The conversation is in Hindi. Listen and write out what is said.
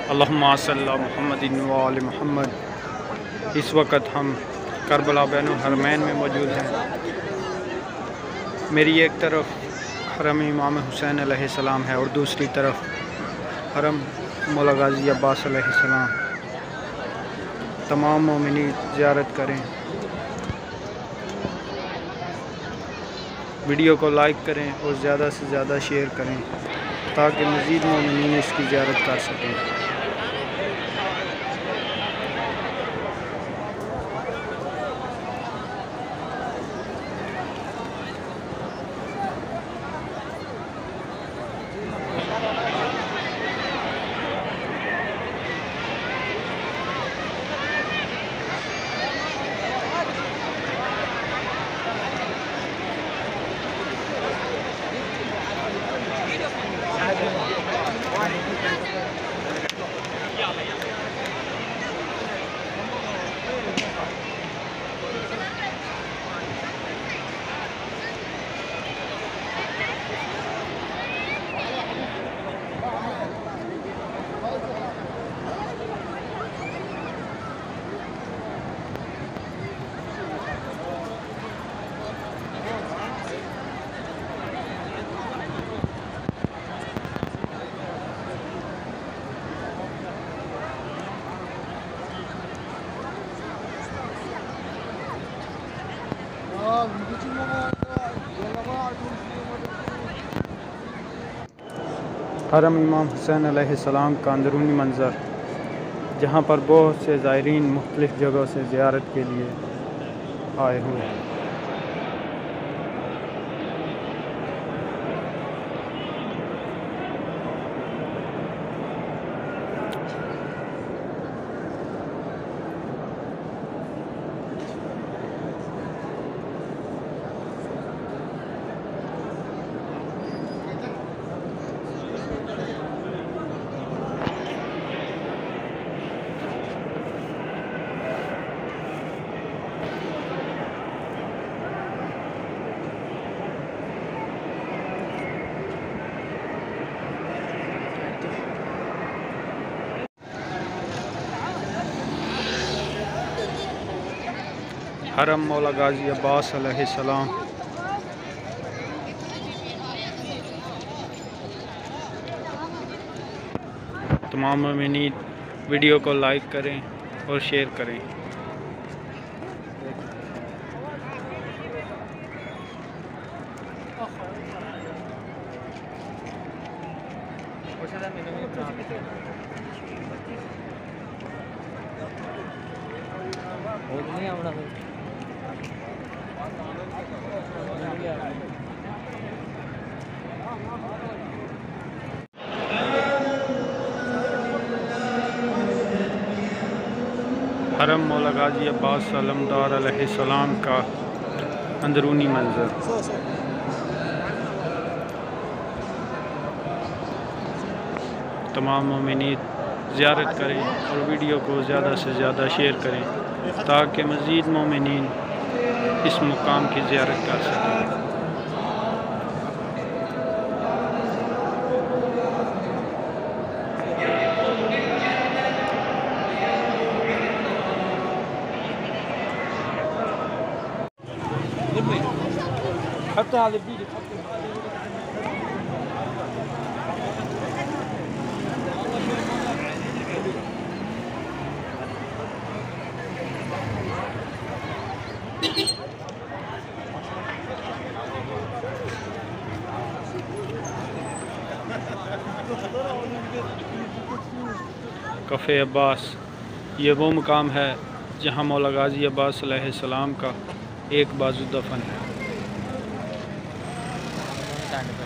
अल्लाहुम्मा सल्ली अला मुहम्मदिन व आलि मुहम्मद। इस वक्त हम करबला बैनुल हरमैन में मौजूद हैं। मेरी एक तरफ हरम इमाम हुसैन अलैहिस्सलाम है और दूसरी तरफ हरम मौला गाजी अब्बास अलैहिस्सलाम। तमाम मोमिनीन ज़ियारत करें, वीडियो को लाइक करें और ज़्यादा से ज़्यादा शेयर करें ताकि मज़ीद मोमिनीन इसकी ज़ियारत कर सकें। हरम इमाम हुसैन अलैहिस्सलाम का अंदरूनी मंज़र, जहाँ पर बहुत से ज़ायरीन मुख्तलिफ़ जगहों से ज़ियारत के लिए आए हुए हैं। हरम मौला गाजी अब्बास अलैहिस्सलाम। तमाम मोमिनीन वीडियो को लाइक करें और शेयर करें। हरम मौला गाजी अब्बास अलमदार अलैहिस्सलाम का अंदरूनी मंज़र। तमाम मोमिनीन ज़ियारत करें और वीडियो को ज़्यादा से ज़्यादा शेयर करें ताकि मज़ीद मोमिनीन इस मुकाम की ज़ियारत कर सकें। حط هذا الفيديو. कफ़े अब्बास, ये वो मुकाम है जहाँ मौला गाजी अब्बास अलैहिस्सलाम का एक बाजू दफन है।